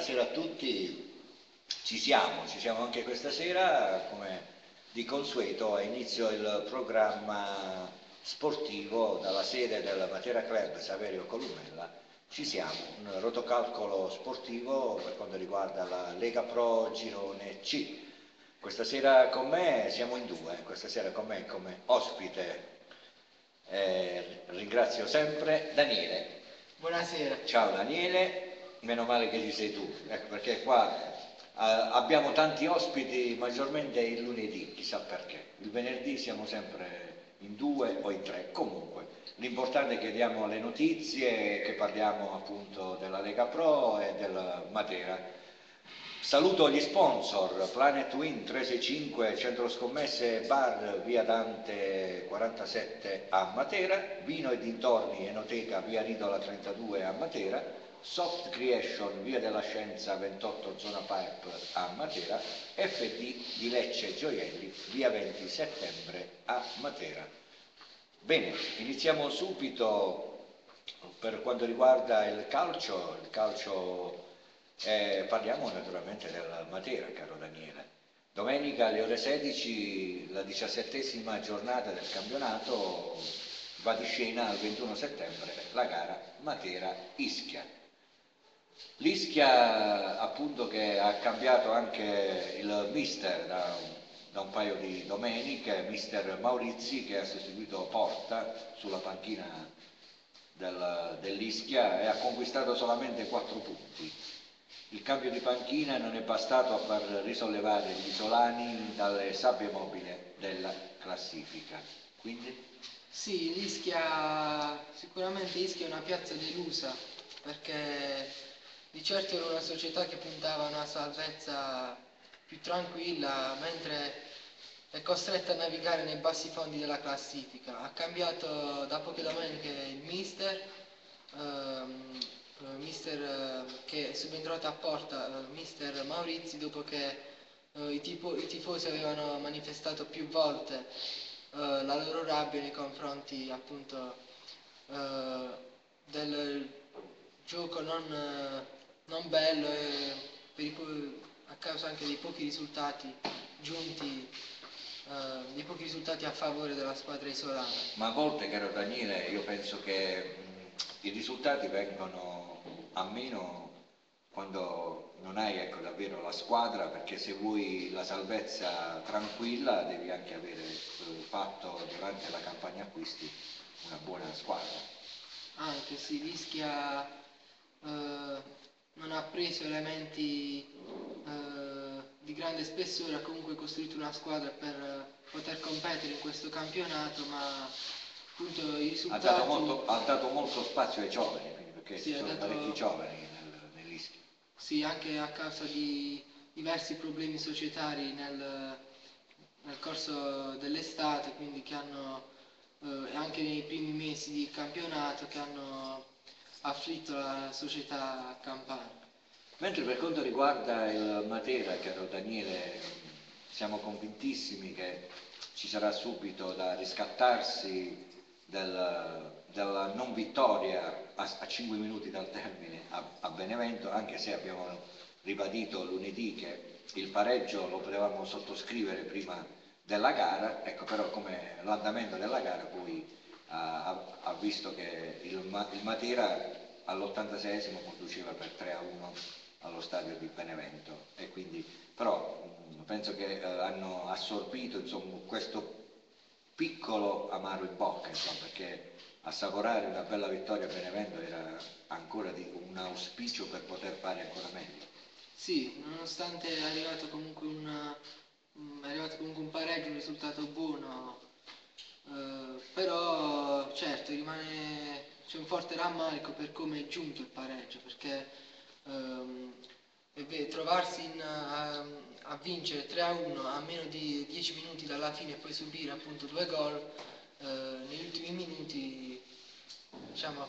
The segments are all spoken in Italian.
buonasera a tutti. Ci siamo anche questa sera, come di consueto, a inizio il programma sportivo dalla sede del Matera Club Saverio Columella. Ci siamo, un rotocalcolo sportivo per quanto riguarda la Lega Pro Girone C. Questa sera con me siamo in due, questa sera con me come ospite ringrazio sempre Daniele. Buonasera. Ciao Daniele, meno male che ci sei tu, ecco perché qua abbiamo tanti ospiti maggiormente il lunedì, chissà perché. Il venerdì siamo sempre in due o in tre. Comunque, l'importante è che diamo le notizie, che parliamo appunto della Lega Pro e del Matera. Saluto gli sponsor, Planet Win 365, Centro Scommesse Bar, via Dante 47 a Matera, Vino e dintorni Enoteca, via Ridola 32 a Matera, Soft Creation, via della Scienza 28, zona Pipe a Matera, FD di Lecce Gioielli, via 20 settembre a Matera. Bene, iniziamo subito per quanto riguarda il calcio parliamo naturalmente del Matera, caro Daniele. Domenica alle ore 16, la 17ª giornata del campionato, va di scena al 21 settembre la gara Matera-Ischia. L'Ischia appunto che ha cambiato anche il mister da un paio di domeniche, mister Maurizi che ha sostituito Porta sulla panchina dell'Ischia e ha conquistato solamente 4 punti. Il cambio di panchina non è bastato a far risollevare gli isolani dalle sabbie mobili della classifica. Quindi? Sì, sicuramente Ischia è una piazza delusa, perché di certo era una società che puntava a una salvezza più tranquilla, mentre è costretta a navigare nei bassi fondi della classifica. Ha cambiato da poche domeniche il che è subentrato a Porta, mister Maurizi, dopo che i tifosi avevano manifestato più volte la loro rabbia nei confronti appunto del gioco non bello e a causa anche dei pochi risultati giunti, dei pochi risultati a favore della squadra isolana. Ma a volte, caro Daniele, io penso che i risultati vengono a meno quando non hai ecco, davvero la squadra, perché se vuoi la salvezza tranquilla devi anche avere fatto durante la campagna acquisti una buona squadra. Anche si rischia non ha preso elementi di grande spessore, ha comunque costruito una squadra per poter competere in questo campionato, ma appunto i risultati... Ha dato molto spazio ai giovani, perché sì, ci sono parecchi giovani nell'Ischia. Sì, anche a causa di diversi problemi societari nel corso dell'estate, quindi che hanno anche nei primi mesi di campionato che hanno afflitto la società campana. Mentre per quanto riguarda il Matera, caro Daniele, siamo convintissimi che ci sarà subito da riscattarsi della non vittoria a 5 minuti dal termine a Benevento, anche se abbiamo ribadito lunedì che il pareggio lo potevamo sottoscrivere prima della gara, ecco però come l'andamento della gara poi ha visto che il Matera all'86esimo conduceva per 3-1 allo stadio di Benevento e quindi però penso che hanno assorbito insomma, questo piccolo amaro in bocca insomma, perché assaporare una bella vittoria a Benevento era ancora un auspicio per poter fare ancora meglio. Sì, nonostante è arrivato comunque un pareggio, un risultato buono, però certo c'è un forte rammarico per come è giunto il pareggio, perché trovarsi a vincere 3-1 a meno di 10 minuti dalla fine e poi subire appunto 2 gol negli ultimi minuti, diciamo,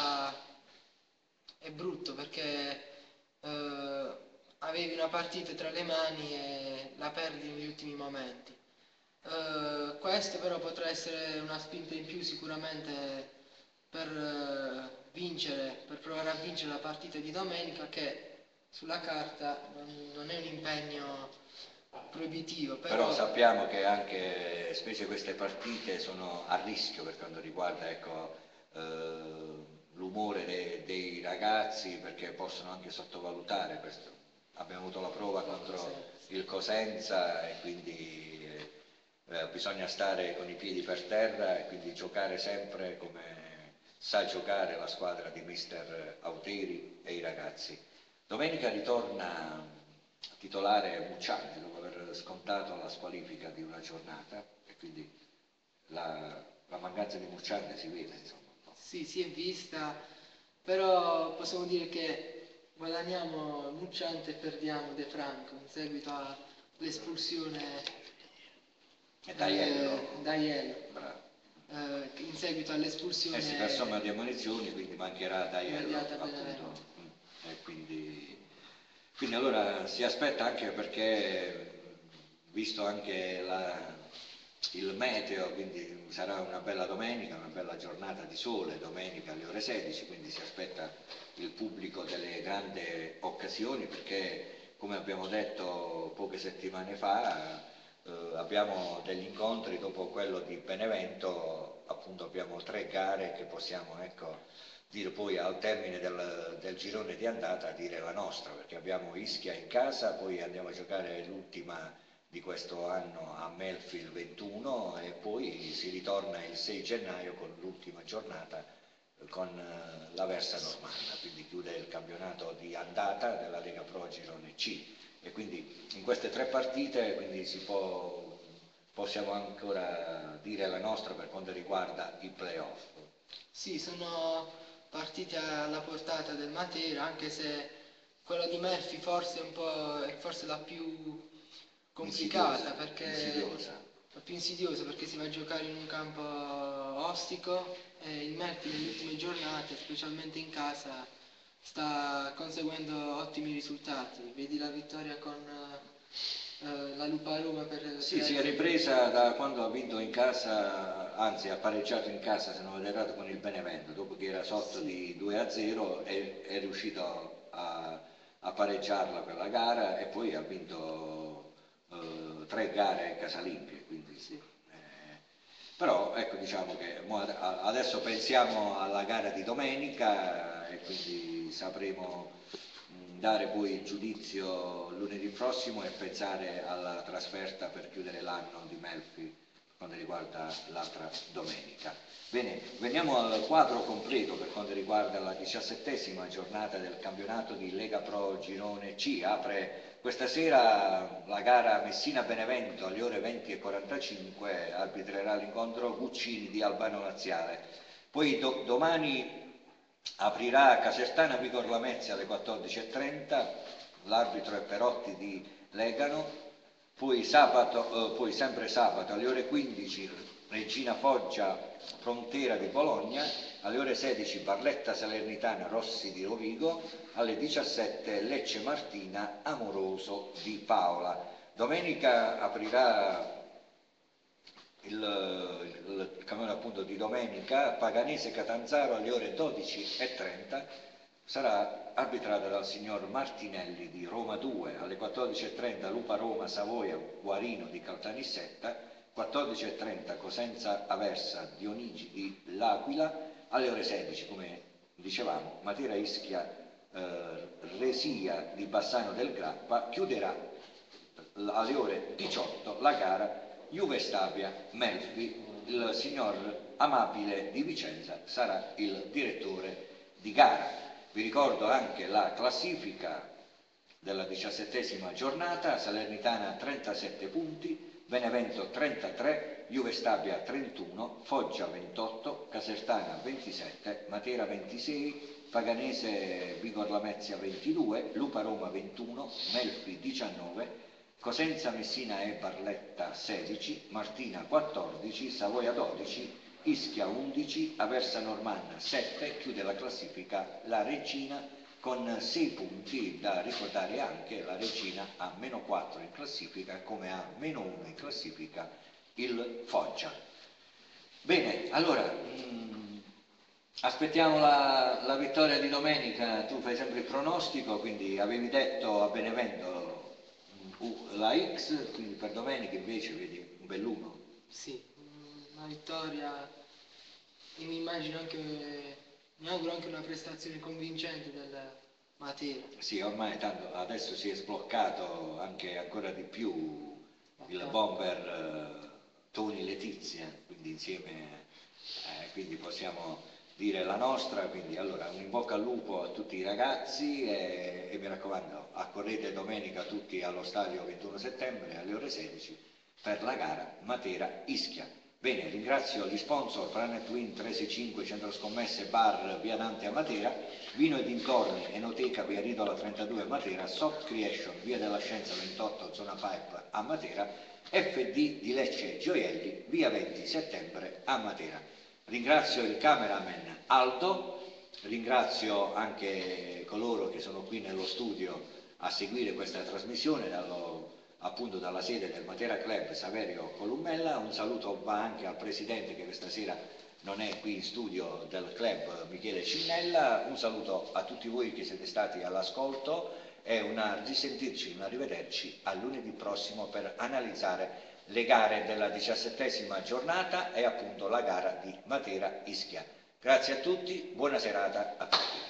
è brutto, perché avevi una partita tra le mani e la perdi negli ultimi momenti. Questo però potrà essere una spinta in più sicuramente per provare a vincere la partita di domenica, che sulla carta non è un impegno proibitivo, Però però sappiamo che anche, specie queste partite, sono a rischio per quanto riguarda, ecco, l'umore dei ragazzi, perché possono anche sottovalutare questo. Abbiamo avuto la prova contro il Cosenza e quindi bisogna stare con i piedi per terra e quindi giocare sempre come sa giocare la squadra di mister Auteri e i ragazzi. Domenica ritorna titolare Mucciante dopo aver scontato la squalifica di una giornata e quindi la mancanza di Mucciante si vede, insomma. sì, si è vista, però possiamo dire che guadagniamo Mucciante e perdiamo De Franco in seguito all'espulsione E Daiello, da Iello. bravo. In seguito all'espulsione Eh sì, per somma di ammonizioni, quindi mancherà Daiello, immediata a appunto. Benevento. E quindi allora si aspetta anche perché, visto anche il meteo, quindi sarà una bella domenica, una bella giornata di sole, domenica alle ore 16, quindi si aspetta il pubblico delle grandi occasioni perché, come abbiamo detto poche settimane fa, abbiamo degli incontri dopo quello di Benevento, appunto abbiamo 3 gare che possiamo, ecco, dire poi al termine del girone di andata dire la nostra, perché abbiamo Ischia in casa, poi andiamo a giocare l'ultima di questo anno a Melfi il 21 e poi si ritorna il 6 gennaio con l'ultima giornata con l'Aversa Normanna, quindi chiude il campionato di andata della Lega Pro Girone C e quindi in queste 3 partite quindi possiamo ancora dire la nostra per quanto riguarda i playoff. Sì, sono partite alla portata del Matera, anche se quella di Murphy forse è forse la più complicata, Insidiosa. la più insidiosa perché si va a giocare in un campo ostico e il Murphy nelle ultime giornate, specialmente in casa, sta conseguendo ottimi risultati. Vedi la vittoria con la Lupa Roma per Sì, si è 3-0. ripresa da quando ha vinto in casa, anzi ha pareggiato in casa se non vado errato con il Benevento, dopo che era sotto Sì, di 2-0 è riuscito a pareggiarla quella gara e poi ha vinto 3 gare casalinghe, quindi, sì. però ecco diciamo che adesso pensiamo alla gara di domenica e quindi sapremo dare poi il giudizio lunedì prossimo e pensare alla trasferta per chiudere l'anno di Melfi per quanto riguarda l'altra domenica. Bene, veniamo al quadro completo per quanto riguarda la 17ª giornata del campionato di Lega Pro Girone C. Apre questa sera la gara Messina-Benevento alle ore 20:45, arbitrerà l'incontro Guccini di Albano Laziale. Poi domani aprirà Casertana Vigor Lamezia alle 14:30, l'arbitro è Perotti di Legano, poi sempre sabato alle ore 15 Regina Foggia Frontera di Bologna, alle ore 16 Barletta Salernitana Rossi di Rovigo, alle 17 Lecce Martina Amoroso di Paola. Domenica aprirà il cammino appunto di domenica, Paganese Catanzaro alle ore 12:30 sarà arbitrata dal signor Martinelli di Roma 2, alle 14:30 Lupa Roma Savoia Guarino di Caltanissetta, 14:30 Cosenza Aversa Dionigi di L'Aquila, alle ore 16 come dicevamo Matera Ischia Resia di Bassano del Grappa, chiuderà alle ore 18 la gara Juve Stabia Melfi, il signor Amabile di Vicenza sarà il direttore di gara. Vi ricordo anche la classifica della 17ª giornata, Salernitana 37 punti, Benevento 33, Juve Stabia 31, Foggia 28, Casertana 27, Matera 26, Paganese Vigor Lamezia 22, Lupa Roma 21, Melfi 19, Cosenza Messina e Barletta 16, Martina 14, Savoia 12, Ischia 11, Aversa Normanna 7, chiude la classifica la Regina con 6 punti, da ricordare anche la Regina a meno 4 in classifica come a meno 1 in classifica il Foggia. Bene, allora Aspettiamo la vittoria di domenica, tu fai sempre il pronostico, quindi avevi detto a Benevento la X, quindi per domenica invece vedi un bell'1. Sì, una vittoria e mi auguro anche una prestazione convincente del Matera. Sì, ormai tanto adesso si è sbloccato anche ancora di più il D'accordo. bomber Tony Letizia, quindi insieme, quindi possiamo dire la nostra, quindi allora un in bocca al lupo a tutti i ragazzi e mi raccomando, accorrete domenica tutti allo stadio 21 settembre alle ore 16 per la gara Matera-Ischia. Bene, ringrazio gli sponsor Planet Twin 365 Centro Scommesse Bar Via Dante a Matera, Vino e dintorni Enoteca Via Ridola 32 a Matera, Soft Creation Via della Scienza 28 Zona Pipe a Matera, FD di Lecce Gioielli Via 20 Settembre a Matera. Ringrazio il cameraman Aldo, ringrazio anche coloro che sono qui nello studio a seguire questa trasmissione appunto dalla sede del Matera Club Saverio Colummella. Un saluto va anche al presidente che questa sera non è qui in studio del club, Michele Cinnella. Un saluto a tutti voi che siete stati all'ascolto e una risentirci, un arrivederci a lunedì prossimo per analizzare le gare della 17ª giornata e appunto la gara di Matera Ischia. Grazie a tutti, buona serata a tutti.